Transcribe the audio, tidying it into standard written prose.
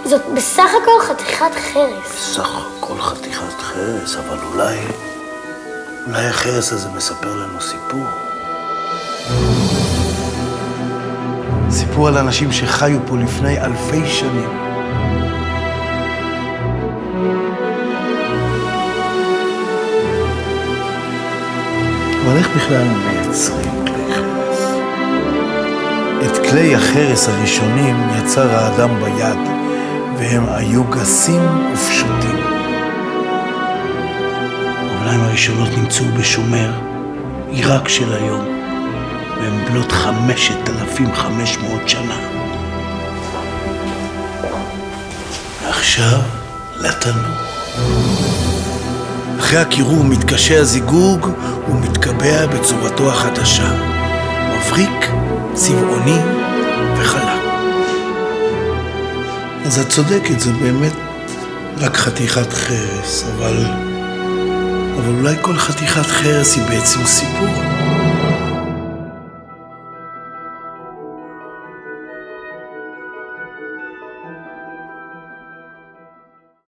זאת בסך הכל חתיכת חרס. בסך הכל חתיכת חרס, אבל אולי החרס הזה מספר לנו סיפור. סיפור על אנשים שחיו פה לפני אלפי שנים. אבל איך בכלל מייצרים כלי חרס? את כלי החרס הראשונים יצר האדם ביד, והם היו גסים ופשוטים. האופניים הראשונות נמצאו בשומר, עיראק של היום, והם בנות 5,500 שנה. ועכשיו לתנור. אחרי הקירור מתקשה הזיגוג ומתקבע בצורתו החדשה. מבריק, צבעוני וחלק. אז את צודקת, זה באמת רק חתיכת חרס, אבל אולי כל חתיכת חרס היא בעצם סיפור.